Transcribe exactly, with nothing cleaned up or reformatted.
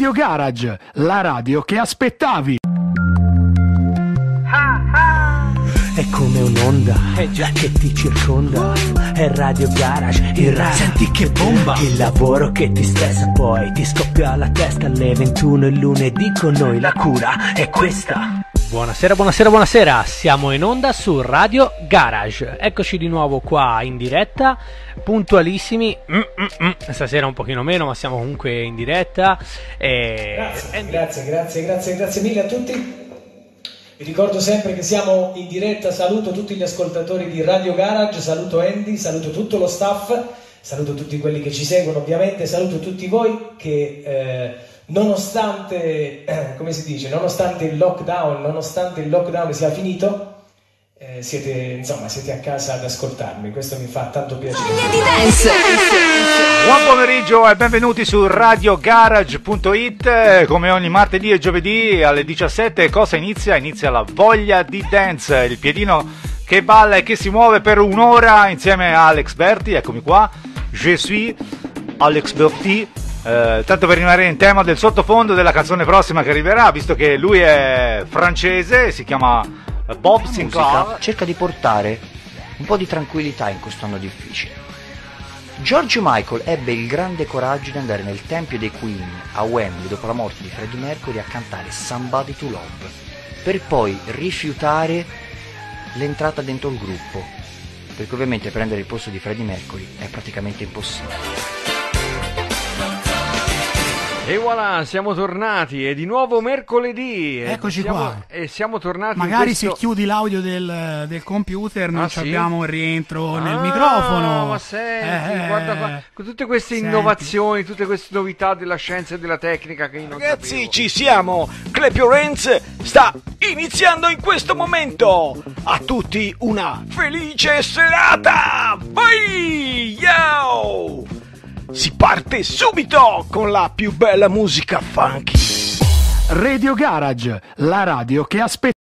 Radio Garage, la radio che aspettavi. È come un'onda eh già, che ti circonda. È Radio Garage, il rap. Senti che bomba. Il lavoro che ti stressa, poi ti scoppia la testa. Alle ventuno il lunedì con noi la cura è questa. Buonasera, buonasera, buonasera. Siamo in onda su Radio Garage. Eccoci di nuovo qua in diretta, puntualissimi. Mm-mm-mm. Stasera un pochino meno, ma siamo comunque in diretta. E... Grazie, grazie, grazie, grazie, grazie mille a tutti. Vi ricordo sempre che siamo in diretta, saluto tutti gli ascoltatori di Radio Garage, saluto Andy, saluto tutto lo staff, saluto tutti quelli che ci seguono ovviamente, saluto tutti voi che eh, nonostante, eh, come si dice, nonostante il lockdown, nonostante il lockdown sia finito, eh, siete, insomma, siete a casa ad ascoltarmi, questo mi fa tanto piacere. Buon pomeriggio e benvenuti su radio garage punto it. Come ogni martedì e giovedì alle diciassette cosa inizia? Inizia la voglia di dance, il piedino che balla e che si muove per un'ora insieme a Alex Berti. Eccomi qua, je suis Alex Berti. Eh, tanto per rimanere in tema del sottofondo della canzone prossima che arriverà, visto che lui è francese, si chiama Bob Sinclair. Cerca di portare un po' di tranquillità in questo anno difficile. George Michael ebbe il grande coraggio di andare nel tempio dei Queen a Wembley dopo la morte di Freddie Mercury a cantare Somebody to Love, per poi rifiutare l'entrata dentro il gruppo, perché ovviamente prendere il posto di Freddie Mercury è praticamente impossibile. E voilà, siamo tornati, è di nuovo mercoledì. Eccoci siamo, qua. E siamo tornati. Magari questo... se chiudi l'audio del, del computer non ah, sì? abbiamo il rientro ah, nel microfono. Ma senti, eh, guarda qua, con tutte queste senti. innovazioni, tutte queste novità della scienza e della tecnica che io non Ragazzi, sapevo. ci siamo. Clap Your Hands sta iniziando in questo momento. A tutti una felice serata. Vai, yo! Si parte subito con la più bella musica funky. Radio Garage, la radio che aspetta.